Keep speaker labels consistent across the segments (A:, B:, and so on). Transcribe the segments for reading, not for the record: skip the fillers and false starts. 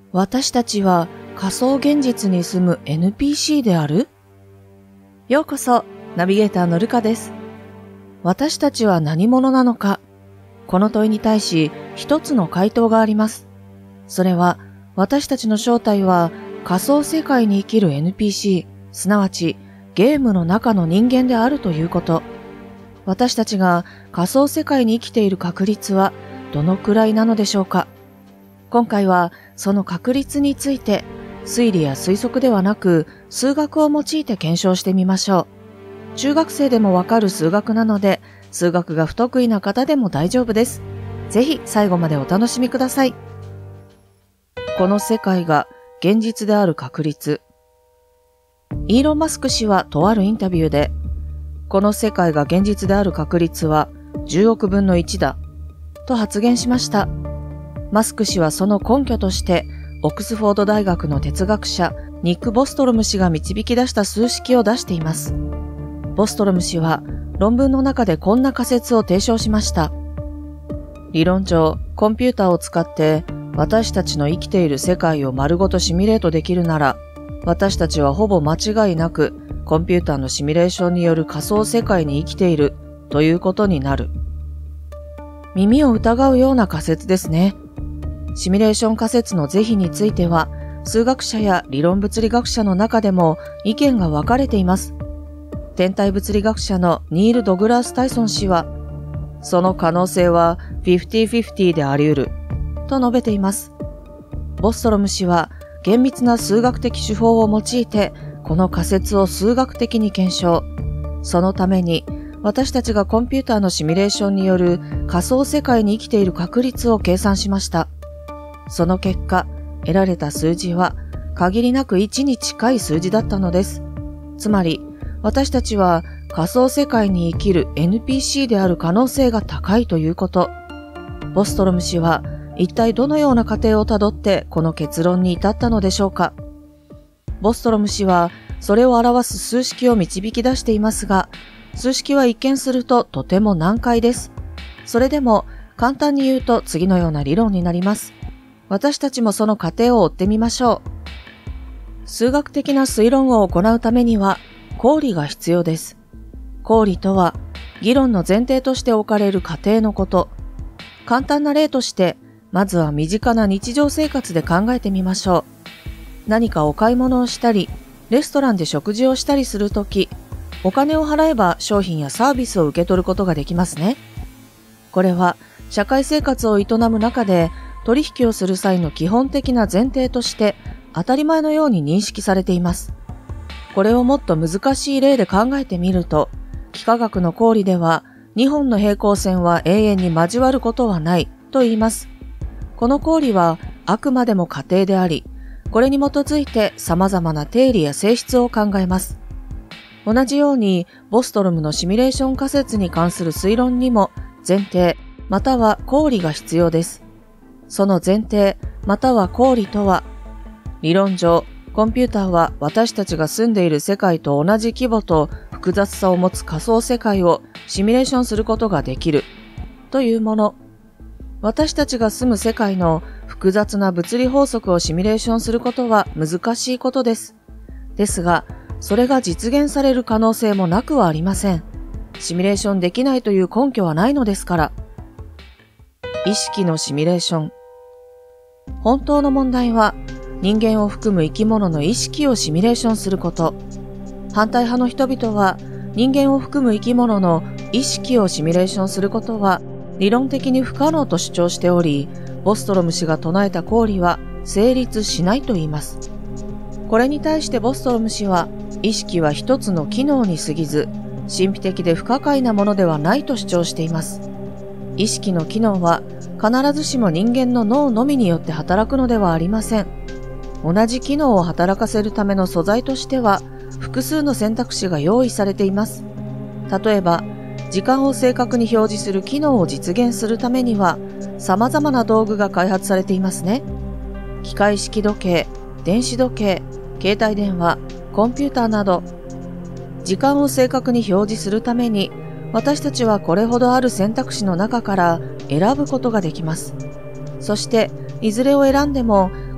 A: 私たちは仮想現実に住む NPC である？ようこそ、ナビゲーターのルカです。私たちは何者なのか？この問いに対し一つの回答があります。それは、私たちの正体は仮想世界に生きる NPC、すなわちゲームの中の人間であるということ。私たちが仮想世界に生きている確率はどのくらいなのでしょうか？今回はその確率について推理や推測ではなく数学を用いて検証してみましょう。中学生でもわかる数学なので数学が不得意な方でも大丈夫です。ぜひ最後までお楽しみください。この世界が現実である確率。イーロン・マスク氏はとあるインタビューで、この世界が現実である確率は10億分の1だと発言しました。マスク氏はその根拠としてオックスフォード大学の哲学者ニック・ボストロム氏が導き出した数式を出しています。ボストロム氏は論文の中でこんな仮説を提唱しました。理論上、コンピューターを使って私たちの生きている世界を丸ごとシミュレートできるなら、私たちはほぼ間違いなくコンピューターのシミュレーションによる仮想世界に生きているということになる。耳を疑うような仮説ですね。シミュレーション仮説の是非については、数学者や理論物理学者の中でも意見が分かれています。天体物理学者のニール・ドグラス・タイソン氏は、その可能性は 50-50 であり得ると述べています。ボストロム氏は厳密な数学的手法を用いてこの仮説を数学的に検証。そのために私たちがコンピューターのシミュレーションによる仮想世界に生きている確率を計算しました。その結果、得られた数字は限りなく1に近い数字だったのです。つまり、私たちは仮想世界に生きる NPC である可能性が高いということ。ボストロム氏は一体どのような過程をたどってこの結論に至ったのでしょうか。ボストロム氏はそれを表す数式を導き出していますが、数式は一見するととても難解です。それでも簡単に言うと次のような理論になります。私たちもその過程を追ってみましょう。数学的な推論を行うためには公理が必要です。公理とは議論の前提として置かれる過程のこと。簡単な例として、まずは身近な日常生活で考えてみましょう。何かお買い物をしたり、レストランで食事をしたりするとき、お金を払えば商品やサービスを受け取ることができますね。これは社会生活を営む中で取引をする際の基本的な前提として当たり前のように認識されています。これをもっと難しい例で考えてみると、幾何学の公理では2本の平行線は永遠に交わることはないと言います。この公理はあくまでも仮定であり、これに基づいて様々な定理や性質を考えます。同じようにボストロムのシミュレーション仮説に関する推論にも前提または公理が必要です。その前提または公理とは、理論上コンピューターは私たちが住んでいる世界と同じ規模と複雑さを持つ仮想世界をシミュレーションすることができるというもの。私たちが住む世界の複雑な物理法則をシミュレーションすることは難しいことです。ですが、それが実現される可能性もなくはありません。シミュレーションできないという根拠はないのですから。意識のシミュレーション。本当の問題は、人間を含む生き物の意識をシミュレーションすること。反対派の人々は、人間を含む生き物の意識をシミュレーションすることは、理論的に不可能と主張しており、ボストロム氏が唱えた公理は成立しないと言います。これに対してボストロム氏は、意識は一つの機能に過ぎず、神秘的で不可解なものではないと主張しています。意識の機能は必ずしも人間の脳のみによって働くのではありません。同じ機能を働かせるための素材としては、複数の選択肢が用意されています。例えば、時間を正確に表示する機能を実現するためには、様々な道具が開発されていますね。機械式時計、電子時計、携帯電話、コンピューターなど、時間を正確に表示するために、私たちはこれほどある選択肢の中から選ぶことができます。そして、いずれを選んでも、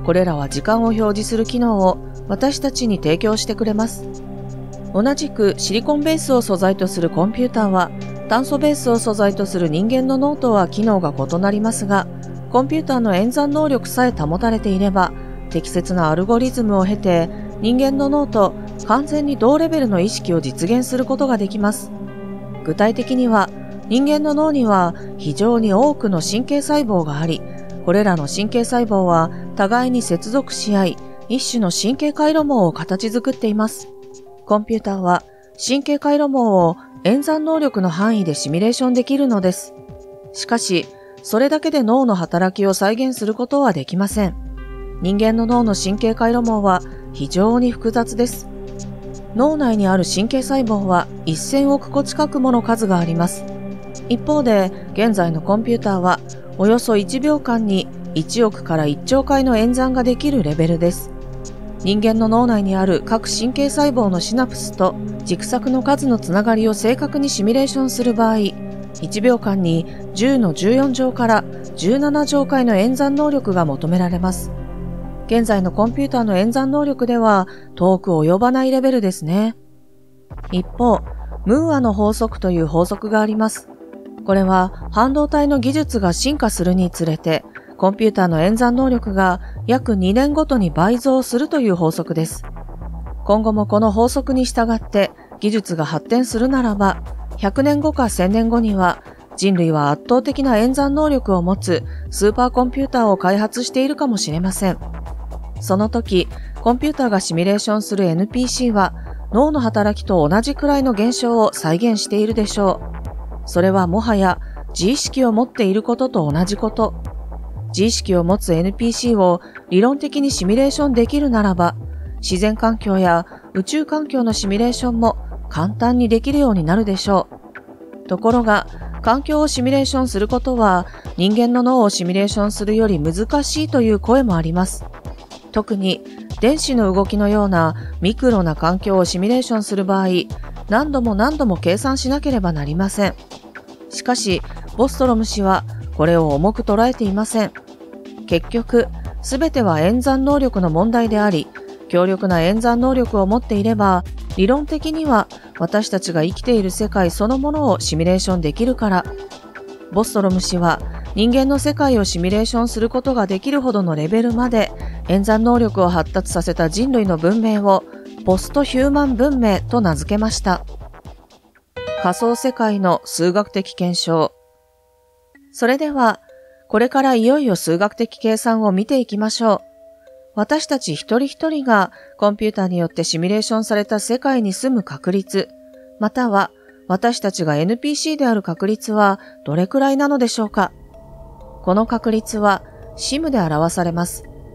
A: これらは時間を表示する機能を私たちに提供してくれます。同じくシリコンベースを素材とするコンピューターは、炭素ベースを素材とする人間の脳とは機能が異なりますが、コンピューターの演算能力さえ保たれていれば、適切なアルゴリズムを経て、人間の脳と完全に同レベルの意識を実現することができます。具体的には、人間の脳には非常に多くの神経細胞があり、これらの神経細胞は互いに接続し合い、一種の神経回路網を形作っています。コンピューターは神経回路網を演算能力の範囲でシミュレーションできるのです。しかし、それだけで脳の働きを再現することはできません。人間の脳の神経回路網は非常に複雑です。脳内にある神経細胞は1000億個近くもの数があります。一方で、現在のコンピューターはおよそ1秒間に1億から1兆回の演算ができるレベルです。人間の脳内にある各神経細胞のシナプスと軸索の数のつながりを正確にシミュレーションする場合、1秒間に10の14乗から17乗回の演算能力が求められます。現在のコンピューターの演算能力では遠く及ばないレベルですね。一方、ムーアの法則という法則があります。これは半導体の技術が進化するにつれて、コンピューターの演算能力が約2年ごとに倍増するという法則です。今後もこの法則に従って技術が発展するならば、100年後か1000年後には人類は圧倒的な演算能力を持つスーパーコンピューターを開発しているかもしれません。その時、コンピューターがシミュレーションする NPC は脳の働きと同じくらいの現象を再現しているでしょう。それはもはや自意識を持っていることと同じこと。自意識を持つ NPC を理論的にシミュレーションできるならば、自然環境や宇宙環境のシミュレーションも簡単にできるようになるでしょう。ところが、環境をシミュレーションすることは人間の脳をシミュレーションするより難しいという声もあります。特に電子の動きのようなミクロな環境をシミュレーションする場合、何度も計算しなければなりません。しかし、ボストロム氏はこれを重く捉えていません。結局、すべては演算能力の問題であり、強力な演算能力を持っていれば、理論的には私たちが生きている世界そのものをシミュレーションできるから。ボストロム氏は人間の世界をシミュレーションすることができるほどのレベルまで演算能力を発達させた人類の文明をポストヒューマン文明と名付けました。仮想世界の数学的検証。それでは、これからいよいよ数学的計算を見ていきましょう。私たち一人一人がコンピューターによってシミュレーションされた世界に住む確率、または私たちが NPC である確率はどれくらいなのでしょうか。この確率は SIM で表されます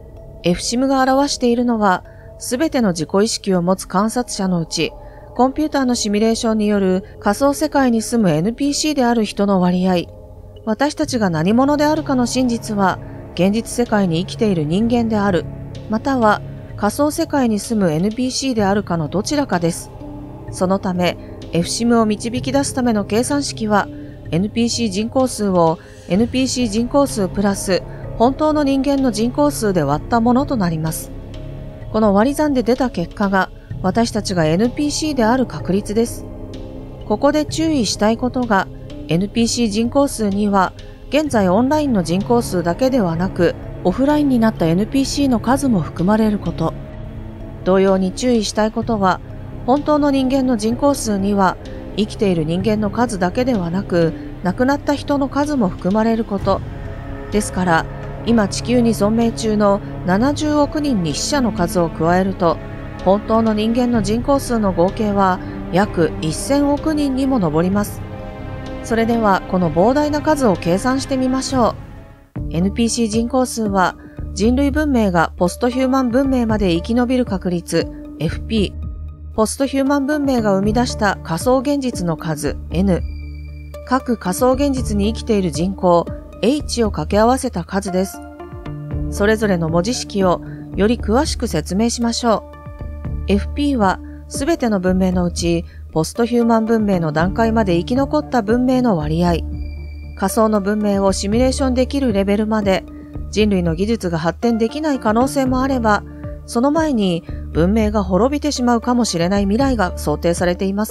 A: 。FSIM が表しているのは、すべての自己意識を持つ観察者のうち、コンピューターのシミュレーションによる仮想世界に住む NPC である人の割合、私たちが何者であるかの真実は、現実世界に生きている人間である、または仮想世界に住む NPC であるかのどちらかです。そのため、FSIM を導き出すための計算式は、NPC 人口数を NPC 人口数プラス本当の人間の人口数で割ったものとなります。この割り算で出た結果が、私たちが NPC である確率です。ここで注意したいことが、NPC 人口数には、現在オンラインの人口数だけではなく、オフラインになった NPC の数も含まれること。同様に注意したいことは、本当の人間の人口数には、生きている人間の数だけではなく、亡くなった人の数も含まれること。ですから、今地球に存命中の70億人に死者の数を加えると、本当の人間の人口数の合計は約1000億人にも上ります。それではこの膨大な数を計算してみましょう。NPC 人口数は人類文明がポストヒューマン文明まで生き延びる確率 FP、ポストヒューマン文明が生み出した仮想現実の数 N、各仮想現実に生きている人口 H を掛け合わせた数です。それぞれの文字式をより詳しく説明しましょう。FP はすべての文明のうちポストヒューマン文明の段階まで生き残った文明の割合、仮想の文明をシミュレーションできるレベルまで人類の技術が発展できない可能性もあれば、その前に文明が滅びてしまうかもしれない未来が想定されています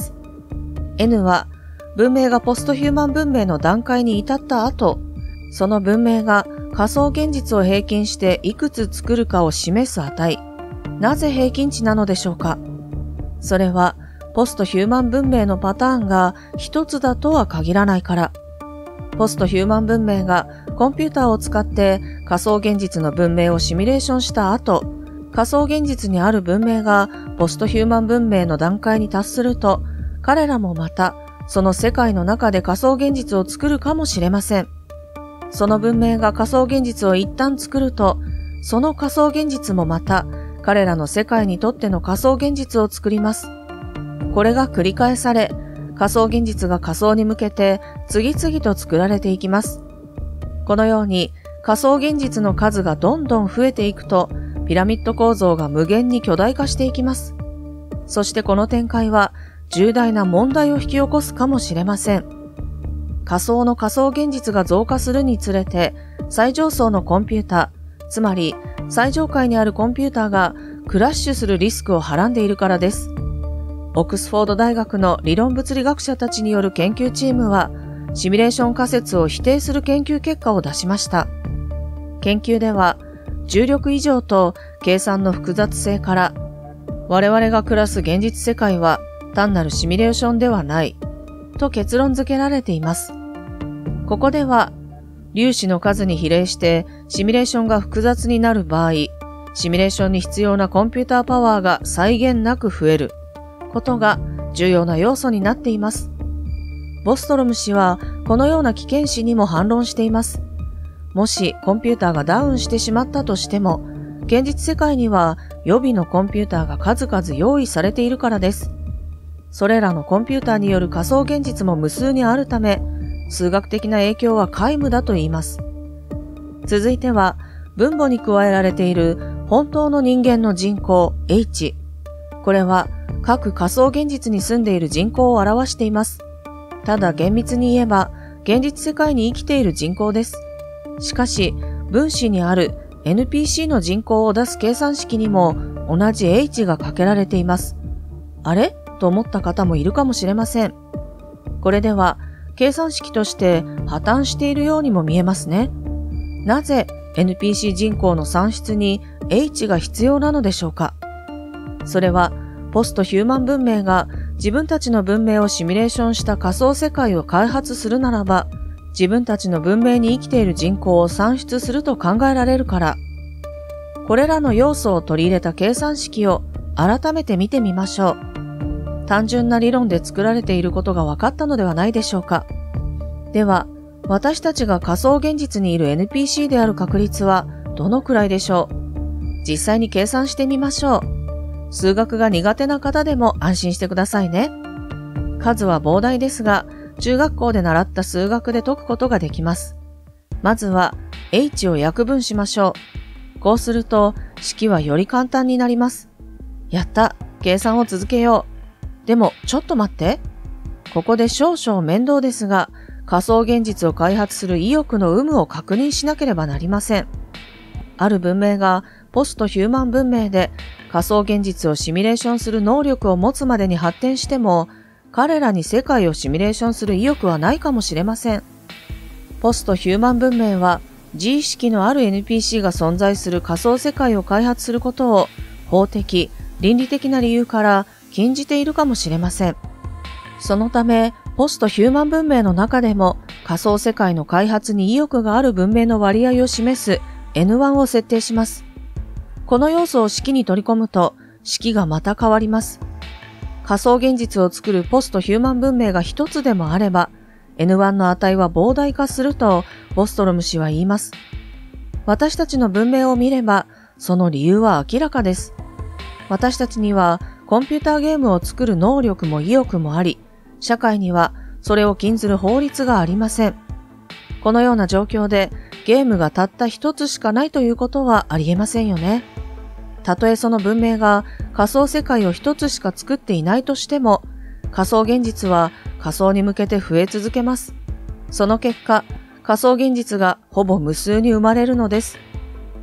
A: 。N は文明がポストヒューマン文明の段階に至った後、その文明が仮想現実を平均していくつ作るかを示す値。なぜ平均値なのでしょうか。それはポストヒューマン文明のパターンが一つだとは限らないから。ポストヒューマン文明がコンピューターを使って仮想現実の文明をシミュレーションした後、仮想現実にある文明がポストヒューマン文明の段階に達すると、彼らもまたその世界の中で仮想現実を作るかもしれません。その文明が仮想現実を一旦作ると、その仮想現実もまた彼らの世界にとっての仮想現実を作ります。これが繰り返され、仮想現実が仮想に向けて次々と作られていきます。このように仮想現実の数がどんどん増えていくと、ピラミッド構造が無限に巨大化していきます。そしてこの展開は重大な問題を引き起こすかもしれません。仮想の仮想現実が増加するにつれて、最上層のコンピューター、つまり最上階にあるコンピューターがクラッシュするリスクをはらんでいるからです。オックスフォード大学の理論物理学者たちによる研究チームは、シミュレーション仮説を否定する研究結果を出しました。研究では、重力異常と計算の複雑性から、我々が暮らす現実世界は単なるシミュレーションではない、と結論付けられています。ここでは、粒子の数に比例してシミュレーションが複雑になる場合、シミュレーションに必要なコンピューターパワーが際限なく増えることが重要な要素になっています。ボストロム氏はこのような危険視にも反論しています。もしコンピューターがダウンしてしまったとしても、現実世界には予備のコンピューターが数々用意されているからです。それらのコンピューターによる仮想現実も無数にあるため、数学的な影響は皆無だと言います。続いては、分母に加えられている本当の人間の人口 H。これは各仮想現実に住んでいる人口を表しています。ただ厳密に言えば、現実世界に生きている人口です。しかし、分子にある NPC の人口を出す計算式にも同じ H がかけられています。あれ？と思った方もいるかもしれません。これでは、計算式として破綻しているようにも見えますね。なぜ NPC 人口の算出に H が必要なのでしょうか。それは、ポストヒューマン文明が自分たちの文明をシミュレーションした仮想世界を開発するならば、自分たちの文明に生きている人口を算出すると考えられるから。これらの要素を取り入れた計算式を改めて見てみましょう。単純な理論で作られていることが分かったのではないでしょうか。では、私たちが仮想現実にいる NPC である確率はどのくらいでしょう。実際に計算してみましょう。数学が苦手な方でも安心してくださいね。数は膨大ですが、中学校で習った数学で解くことができます。まずは H を約分しましょう。こうすると式はより簡単になります。やった、計算を続けよう。でもちょっと待って。ここで少々面倒ですが、仮想現実を開発する意欲の有無を確認しなければなりません。ある文明がポストヒューマン文明で仮想現実をシミュレーションする能力を持つまでに発展しても、彼らに世界をシミュレーションする意欲はないかもしれません。ポストヒューマン文明は自意識のある NPC が存在する仮想世界を開発することを法的、倫理的な理由から禁じているかもしれません。そのため、ポストヒューマン文明の中でも仮想世界の開発に意欲がある文明の割合を示す N1 を設定します。この要素を式に取り込むと式がまた変わります。仮想現実を作るポストヒューマン文明が一つでもあれば N1 の値は膨大化するとボストロム氏は言います。私たちの文明を見ればその理由は明らかです。私たちにはコンピューターゲームを作る能力も意欲もあり、社会にはそれを禁ずる法律がありません。このような状況でゲームがたった一つしかないということはありえませんよね。たとえその文明が仮想世界を一つしか作っていないとしても、仮想現実は仮想に向けて増え続けます。その結果、仮想現実がほぼ無数に生まれるのです。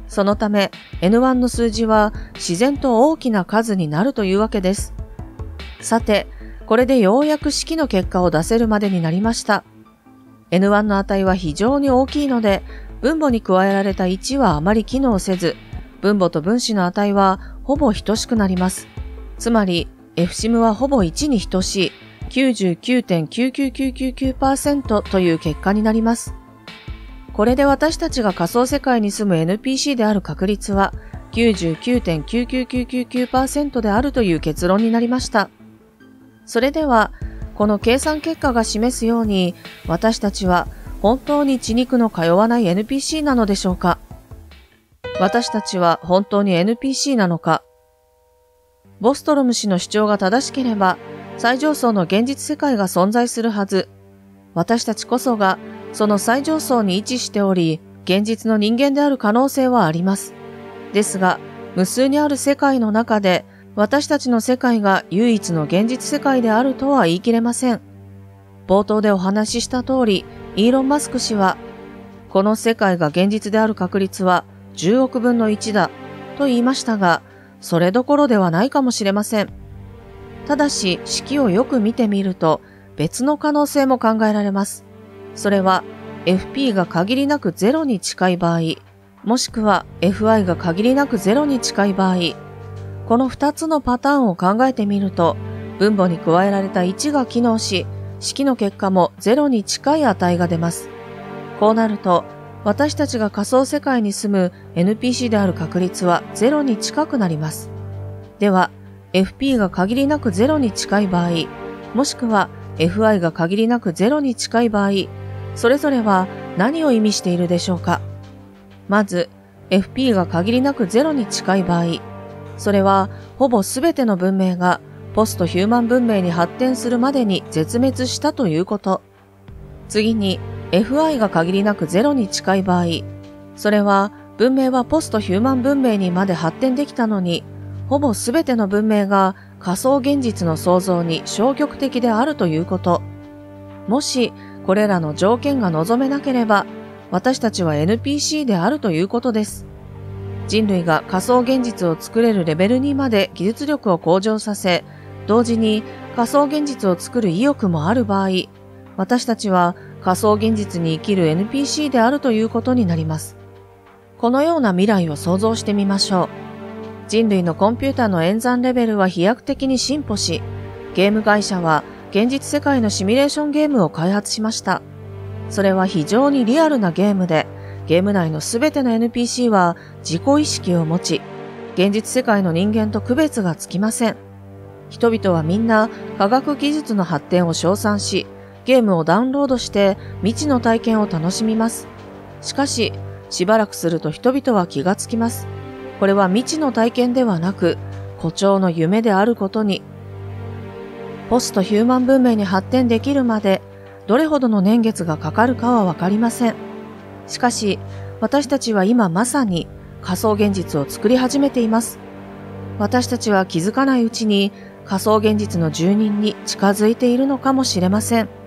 A: そのため N1 の数字は自然と大きな数になるというわけです。さて、これでようやく式の結果を出せるまでになりました。N1 の値は非常に大きいので、分母に加えられた1はあまり機能せず、分母と分子の値はほぼ等しくなります。つまり、Fsim はほぼ1に等しい 99.99999% という結果になります。これで私たちが仮想世界に住む NPC である確率は 99.99999% であるという結論になりました。それでは、この計算結果が示すように、私たちは本当に血肉の通わない NPC なのでしょうか？私たちは本当に NPC なのか？ボストロム氏の主張が正しければ、最上層の現実世界が存在するはず。私たちこそが、その最上層に位置しており、現実の人間である可能性はあります。ですが、無数にある世界の中で、私たちの世界が唯一の現実世界であるとは言い切れません。冒頭でお話しした通り、イーロン・マスク氏は、この世界が現実である確率は10億分の1だと言いましたが、それどころではないかもしれません。ただし、式をよく見てみると、別の可能性も考えられます。それは、FP が限りなく0に近い場合、もしくは FI が限りなく0に近い場合、この2つのパターンを考えてみると、分母に加えられた1が機能し、式の結果も0に近い値が出ます。こうなると、私たちが仮想世界に住む NPC である確率は0に近くなります。では、FP が限りなく0に近い場合、もしくは FI が限りなく0に近い場合、それぞれは何を意味しているでしょうか？まず、FP が限りなく0に近い場合、それはほぼすべての文明がポストヒューマン文明に発展するまでに絶滅したということ。次に FI が限りなく0に近い場合、それは文明はポストヒューマン文明にまで発展できたのに、ほぼすべての文明が仮想現実の創造に消極的であるということ。もしこれらの条件が望めなければ、私たちは NPC であるということです。人類が仮想現実を作れるレベルにまで技術力を向上させ、同時に仮想現実を作る意欲もある場合、私たちは仮想現実に生きる NPC であるということになります。このような未来を想像してみましょう。人類のコンピュータの演算レベルは飛躍的に進歩し、ゲーム会社は現実世界のシミュレーションゲームを開発しました。それは非常にリアルなゲームで、ゲーム内のすべての NPC は自己意識を持ち、現実世界の人間と区別がつきません。人々はみんな科学技術の発展を称賛し、ゲームをダウンロードして未知の体験を楽しみます。しかし、しばらくすると人々は気がつきます。これは未知の体験ではなく、誇張の夢であることに。ポストヒューマン文明に発展できるまで、どれほどの年月がかかるかはわかりません。しかし、私たちは今まさに仮想現実を作り始めています。私たちは気づかないうちに仮想現実の住人に近づいているのかもしれません。